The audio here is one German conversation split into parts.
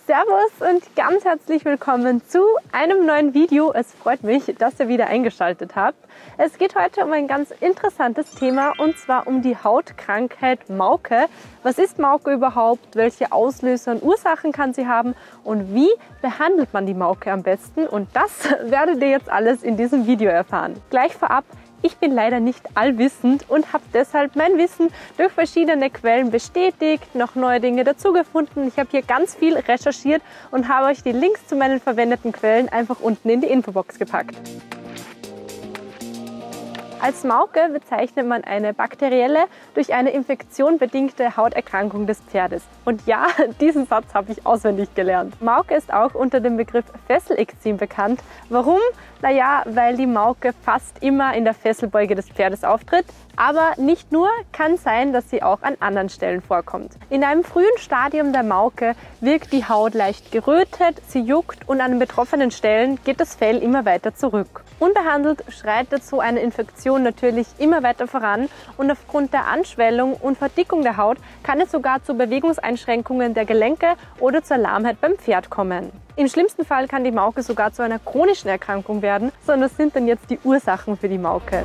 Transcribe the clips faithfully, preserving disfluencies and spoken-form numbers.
Servus und ganz herzlich willkommen zu einem neuen Video. Es freut mich, dass ihr wieder eingeschaltet habt. Es geht heute um ein ganz interessantes Thema und zwar um die Hautkrankheit Mauke. Was ist Mauke überhaupt? Welche Auslöser und Ursachen kann sie haben? Und wie behandelt man die Mauke am besten? Und das werdet ihr jetzt alles in diesem Video erfahren. Gleich vorab: Ich bin leider nicht allwissend und habe deshalb mein Wissen durch verschiedene Quellen bestätigt, noch neue Dinge dazu gefunden. Ich habe hier ganz viel recherchiert und habe euch die Links zu meinen verwendeten Quellen einfach unten in die Infobox gepackt. Als Mauke bezeichnet man eine bakterielle, durch eine Infektion bedingte Hauterkrankung des Pferdes. Und ja, diesen Satz habe ich auswendig gelernt. Mauke ist auch unter dem Begriff Fesselekzem bekannt. Warum? Naja, weil die Mauke fast immer in der Fesselbeuge des Pferdes auftritt. Aber nicht nur, kann sein, dass sie auch an anderen Stellen vorkommt. In einem frühen Stadium der Mauke wirkt die Haut leicht gerötet, sie juckt und an den betroffenen Stellen geht das Fell immer weiter zurück. Unbehandelt schreitet so eine Infektion natürlich immer weiter voran und aufgrund der Anschwellung und Verdickung der Haut kann es sogar zu Bewegungseinschränkungen der Gelenke oder zur Lahmheit beim Pferd kommen. Im schlimmsten Fall kann die Mauke sogar zu einer chronischen Erkrankung werden, sondern das sind dann jetzt die Ursachen für die Mauke.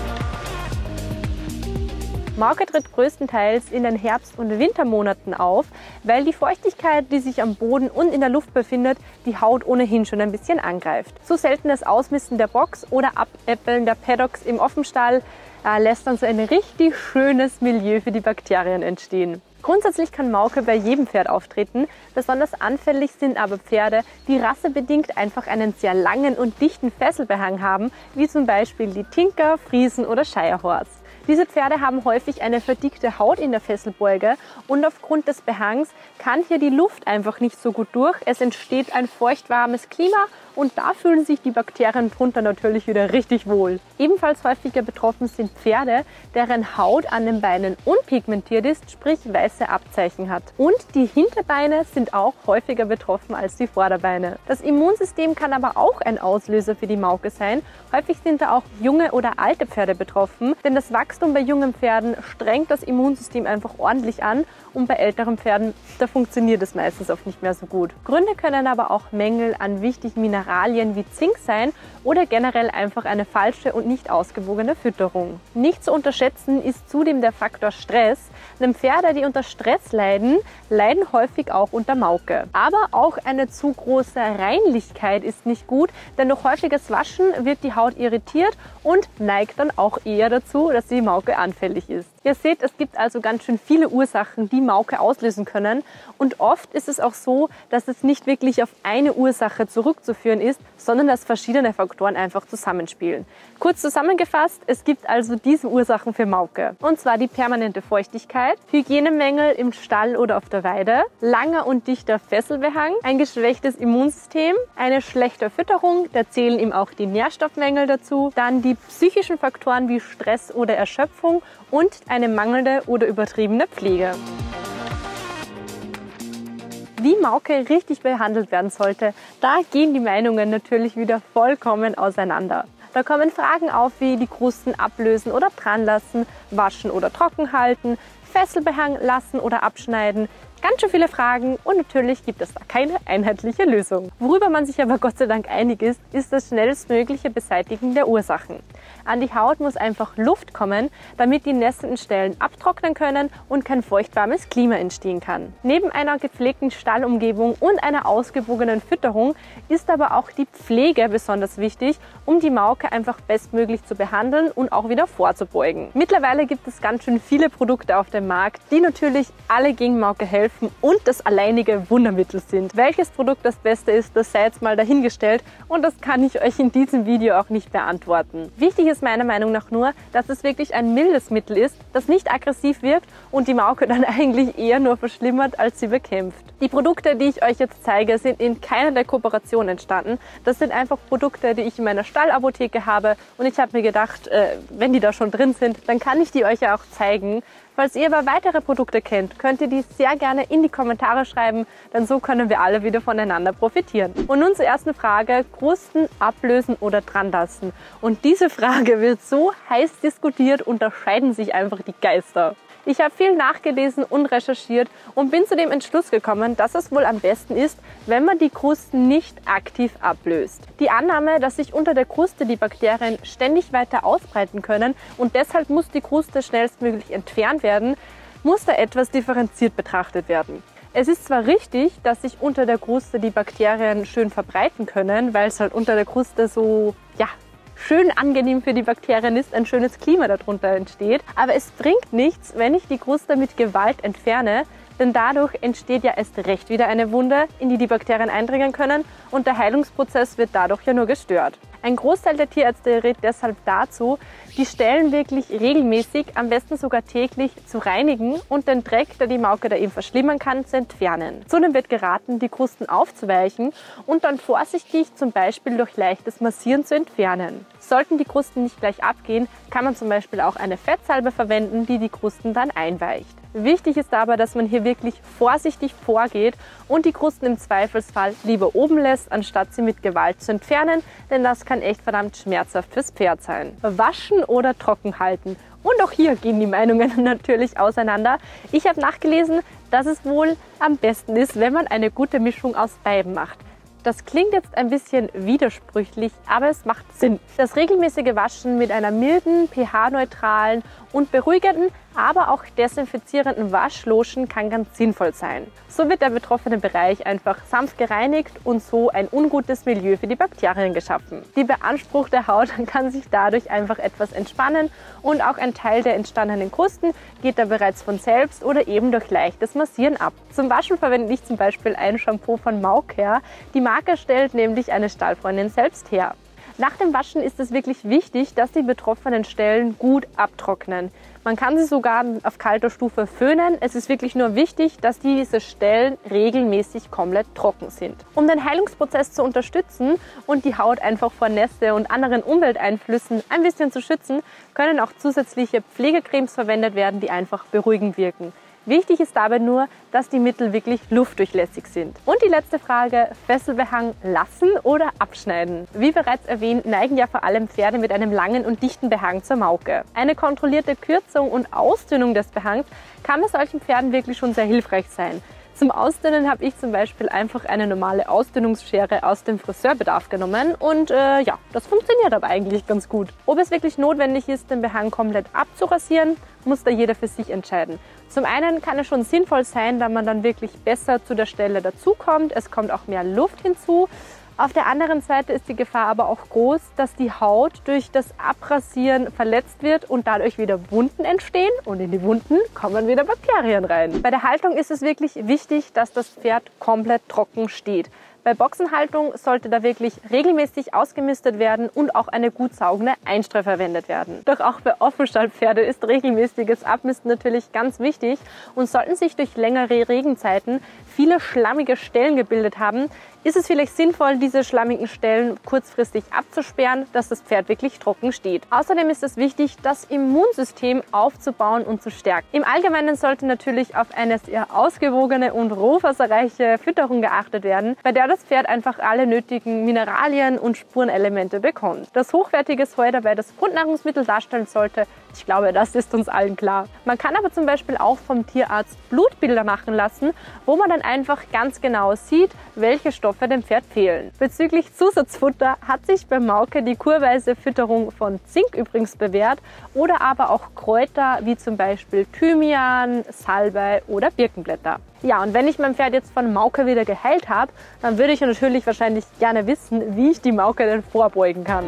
Mauke tritt größtenteils in den Herbst- und Wintermonaten auf, weil die Feuchtigkeit, die sich am Boden und in der Luft befindet, die Haut ohnehin schon ein bisschen angreift. Zu seltenes Ausmisten der Box oder Abäppeln der Paddocks im Offenstall äh, lässt dann so ein richtig schönes Milieu für die Bakterien entstehen. Grundsätzlich kann Mauke bei jedem Pferd auftreten, besonders anfällig sind aber Pferde, die rassebedingt einfach einen sehr langen und dichten Fesselbehang haben, wie zum Beispiel die Tinker, Friesen oder Shire Horse. Diese Pferde haben häufig eine verdickte Haut in der Fesselbeuge und aufgrund des Behangs kann hier die Luft einfach nicht so gut durch. Es entsteht ein feuchtwarmes Klima und da fühlen sich die Bakterien drunter natürlich wieder richtig wohl. Ebenfalls häufiger betroffen sind Pferde, deren Haut an den Beinen unpigmentiert ist, sprich weiße Abzeichen hat. Und die Hinterbeine sind auch häufiger betroffen als die Vorderbeine. Das Immunsystem kann aber auch ein Auslöser für die Mauke sein. Häufig sind da auch junge oder alte Pferde betroffen, denn das Wachstum bei jungen Pferden strengt das Immunsystem einfach ordentlich an und bei älteren Pferden, da funktioniert es meistens oft nicht mehr so gut. Gründe können aber auch Mängel an wichtigen Mineralien wie Zink sein oder generell einfach eine falsche und nicht ausgewogene Fütterung. Nicht zu unterschätzen ist zudem der Faktor Stress, denn Pferde, die unter Stress leiden, leiden häufig auch unter Mauke. Aber auch eine zu große Reinlichkeit ist nicht gut, denn durch häufiges Waschen wird die Haut irritiert und neigt dann auch eher dazu, dass die Mauke anfällig ist. Ihr seht, es gibt also ganz schön viele Ursachen, die Mauke auslösen können. Und oft ist es auch so, dass es nicht wirklich auf eine Ursache zurückzuführen ist, sondern dass verschiedene Faktoren einfach zusammenspielen. Kurz zusammengefasst, es gibt also diese Ursachen für Mauke. Und zwar die permanente Feuchtigkeit, Hygienemängel im Stall oder auf der Weide, langer und dichter Fesselbehang, ein geschwächtes Immunsystem, eine schlechte Fütterung, da zählen eben auch die Nährstoffmängel dazu, dann die psychischen Faktoren wie Stress oder Erschöpfung und eine mangelnde oder übertriebene Pflege. Wie Mauke richtig behandelt werden sollte, da gehen die Meinungen natürlich wieder vollkommen auseinander. Da kommen Fragen auf wie die Krusten ablösen oder dran lassen, waschen oder trocken halten, Fesselbehang lassen oder abschneiden. Ganz schön viele Fragen und natürlich gibt es da keine einheitliche Lösung. Worüber man sich aber Gott sei Dank einig ist, ist das schnellstmögliche Beseitigen der Ursachen. An die Haut muss einfach Luft kommen, damit die nässenden Stellen abtrocknen können und kein feuchtwarmes Klima entstehen kann. Neben einer gepflegten Stallumgebung und einer ausgewogenen Fütterung ist aber auch die Pflege besonders wichtig, um die Mauke einfach bestmöglich zu behandeln und auch wieder vorzubeugen. Mittlerweile gibt es ganz schön viele Produkte auf dem Markt, die natürlich alle gegen Mauke helfen und das alleinige Wundermittel sind. Welches Produkt das Beste ist, das sei jetzt mal dahingestellt und das kann ich euch in diesem Video auch nicht beantworten. Wichtig ist meiner Meinung nach nur, dass es wirklich ein mildes Mittel ist, das nicht aggressiv wirkt und die Mauke dann eigentlich eher nur verschlimmert, als sie bekämpft. Die Produkte, die ich euch jetzt zeige, sind in keiner der Kooperationen entstanden. Das sind einfach Produkte, die ich in meiner Stallapotheke habe und ich habe mir gedacht, äh, wenn die da schon drin sind, dann kann ich die euch ja auch zeigen. Falls ihr aber weitere Produkte kennt, könnt ihr die sehr gerne in die Kommentare schreiben, denn so können wir alle wieder voneinander profitieren. Und nun zur ersten Frage, Krusten ablösen oder dran lassen? Und diese Frage wird so heiß diskutiert, unterscheiden sich einfach die Geister. Ich habe viel nachgelesen und recherchiert und bin zu dem Entschluss gekommen, dass es wohl am besten ist, wenn man die Krusten nicht aktiv ablöst. Die Annahme, dass sich unter der Kruste die Bakterien ständig weiter ausbreiten können und deshalb muss die Kruste schnellstmöglich entfernt werden, muss da etwas differenziert betrachtet werden. Es ist zwar richtig, dass sich unter der Kruste die Bakterien schön verbreiten können, weil es halt unter der Kruste so, ja, schön angenehm für die Bakterien ist, ein schönes Klima darunter entsteht. Aber es bringt nichts, wenn ich die Kruste mit Gewalt entferne, denn dadurch entsteht ja erst recht wieder eine Wunde, in die die Bakterien eindringen können und der Heilungsprozess wird dadurch ja nur gestört. Ein Großteil der Tierärzte rät deshalb dazu, die Stellen wirklich regelmäßig, am besten sogar täglich, zu reinigen und den Dreck, der die Mauke da eben verschlimmern kann, zu entfernen. Zudem wird geraten, die Krusten aufzuweichen und dann vorsichtig zum Beispiel durch leichtes Massieren zu entfernen. Sollten die Krusten nicht gleich abgehen, kann man zum Beispiel auch eine Fettsalbe verwenden, die die Krusten dann einweicht. Wichtig ist aber, dass man hier wirklich vorsichtig vorgeht und die Krusten im Zweifelsfall lieber oben lässt, anstatt sie mit Gewalt zu entfernen, denn das kann echt verdammt schmerzhaft fürs Pferd sein. Waschen oder trocken halten. Und auch hier gehen die Meinungen natürlich auseinander. Ich habe nachgelesen, dass es wohl am besten ist, wenn man eine gute Mischung aus beiden macht. Das klingt jetzt ein bisschen widersprüchlich, aber es macht Sinn. Das regelmäßige Waschen mit einer milden, pH-neutralen und beruhigenden, aber auch desinfizierenden Waschlotion kann ganz sinnvoll sein. So wird der betroffene Bereich einfach sanft gereinigt und so ein ungutes Milieu für die Bakterien geschaffen. Die beanspruchte Haut kann sich dadurch einfach etwas entspannen und auch ein Teil der entstandenen Krusten geht da bereits von selbst oder eben durch leichtes Massieren ab. Zum Waschen verwende ich zum Beispiel ein Shampoo von Maucare. Die Marke stellt nämlich eine Stallfreundin selbst her. Nach dem Waschen ist es wirklich wichtig, dass die betroffenen Stellen gut abtrocknen. Man kann sie sogar auf kalter Stufe föhnen. Es ist wirklich nur wichtig, dass diese Stellen regelmäßig komplett trocken sind. Um den Heilungsprozess zu unterstützen und die Haut einfach vor Nässe und anderen Umwelteinflüssen ein bisschen zu schützen, können auch zusätzliche Pflegecremes verwendet werden, die einfach beruhigend wirken. Wichtig ist dabei nur, dass die Mittel wirklich luftdurchlässig sind. Und die letzte Frage, Fesselbehang lassen oder abschneiden? Wie bereits erwähnt, neigen ja vor allem Pferde mit einem langen und dichten Behang zur Mauke. Eine kontrollierte Kürzung und Ausdünnung des Behangs kann bei solchen Pferden wirklich schon sehr hilfreich sein. Zum Ausdünnen habe ich zum Beispiel einfach eine normale Ausdünnungsschere aus dem Friseurbedarf genommen und äh, ja, das funktioniert aber eigentlich ganz gut. Ob es wirklich notwendig ist, den Behang komplett abzurasieren, muss da jeder für sich entscheiden. Zum einen kann es schon sinnvoll sein, da man dann wirklich besser zu der Stelle dazukommt, es kommt auch mehr Luft hinzu. Auf der anderen Seite ist die Gefahr aber auch groß, dass die Haut durch das Abrasieren verletzt wird und dadurch wieder Wunden entstehen und in die Wunden kommen wieder Bakterien rein. Bei der Haltung ist es wirklich wichtig, dass das Pferd komplett trocken steht. Bei Boxenhaltung sollte da wirklich regelmäßig ausgemistet werden und auch eine gut saugende Einstreu verwendet werden. Doch auch bei Offenstallpferde ist regelmäßiges Abmisten natürlich ganz wichtig und sollten sich durch längere Regenzeiten viele schlammige Stellen gebildet haben, ist es vielleicht sinnvoll, diese schlammigen Stellen kurzfristig abzusperren, dass das Pferd wirklich trocken steht. Außerdem ist es wichtig, das Immunsystem aufzubauen und zu stärken. Im Allgemeinen sollte natürlich auf eine sehr ausgewogene und rohwasserreiche Fütterung geachtet werden, bei der das Pferd einfach alle nötigen Mineralien und Spurenelemente bekommt. Dass hochwertiges Heu dabei das Grundnahrungsmittel darstellen sollte, ich glaube, das ist uns allen klar. Man kann aber zum Beispiel auch vom Tierarzt Blutbilder machen lassen, wo man dann einfach ganz genau sieht, welche Stoffe dem Pferd fehlen. Bezüglich Zusatzfutter hat sich bei Mauke die kurweise Fütterung von Zink übrigens bewährt oder aber auch Kräuter wie zum Beispiel Thymian, Salbei oder Birkenblätter. Ja, und wenn ich mein Pferd jetzt von Mauke wieder geheilt habe, dann würde ich natürlich wahrscheinlich gerne wissen, wie ich die Mauke denn vorbeugen kann.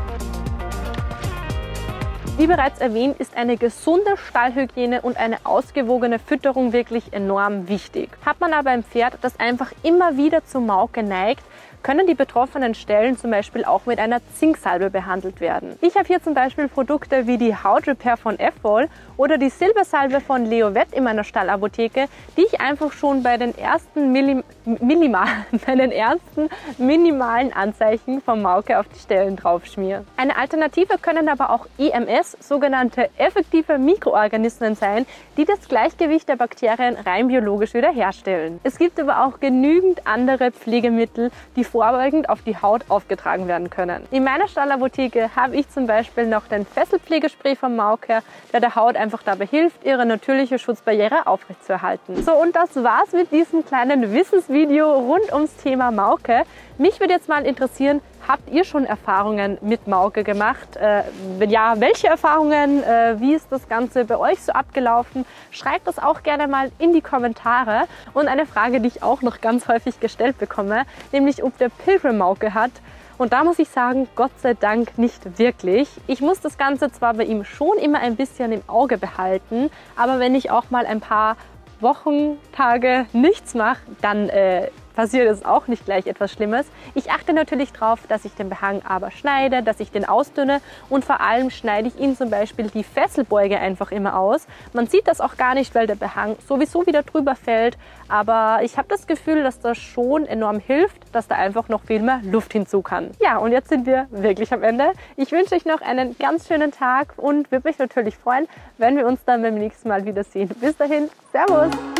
Wie bereits erwähnt, ist eine gesunde Stallhygiene und eine ausgewogene Fütterung wirklich enorm wichtig. Hat man aber ein Pferd, das einfach immer wieder zur Mauke neigt, können die betroffenen Stellen zum Beispiel auch mit einer Zinksalbe behandelt werden. Ich habe hier zum Beispiel Produkte wie die Haut Repair von F-Wall oder die Silbersalbe von Leovet in meiner Stallapotheke, die ich einfach schon bei den ersten Millim minimal, meinen ersten minimalen Anzeichen vom Mauke auf die Stellen drauf schmiere. Eine Alternative können aber auch E M S, sogenannte effektive Mikroorganismen sein, die das Gleichgewicht der Bakterien rein biologisch wiederherstellen. Es gibt aber auch genügend andere Pflegemittel, die vorbeugend auf die Haut aufgetragen werden können. In meiner Stallapotheke habe ich zum Beispiel noch den Fesselpflegespray vom Mauke, der der Haut einfach dabei hilft, ihre natürliche Schutzbarriere aufrechtzuerhalten. So, und das war's mit diesem kleinen Wissensvideo rund ums Thema Mauke. Mich würde jetzt mal interessieren, habt ihr schon Erfahrungen mit Mauke gemacht? Äh, wenn ja, welche Erfahrungen? Äh, wie ist das Ganze bei euch so abgelaufen? Schreibt das auch gerne mal in die Kommentare. Und eine Frage, die ich auch noch ganz häufig gestellt bekomme, nämlich ob der Pilgrim Mauke hat. Und da muss ich sagen, Gott sei Dank nicht wirklich. Ich muss das Ganze zwar bei ihm schon immer ein bisschen im Auge behalten, aber wenn ich auch mal ein paar Wochen, Tage nichts mache, dann äh, passiert es auch nicht gleich etwas Schlimmes. Ich achte natürlich darauf, dass ich den Behang aber schneide, dass ich den ausdünne und vor allem schneide ich ihn zum Beispiel die Fesselbeuge einfach immer aus. Man sieht das auch gar nicht, weil der Behang sowieso wieder drüber fällt, aber ich habe das Gefühl, dass das schon enorm hilft, dass da einfach noch viel mehr Luft hinzu kann. Ja, und jetzt sind wir wirklich am Ende. Ich wünsche euch noch einen ganz schönen Tag und würde mich natürlich freuen, wenn wir uns dann beim nächsten Mal wiedersehen. Bis dahin, Servus!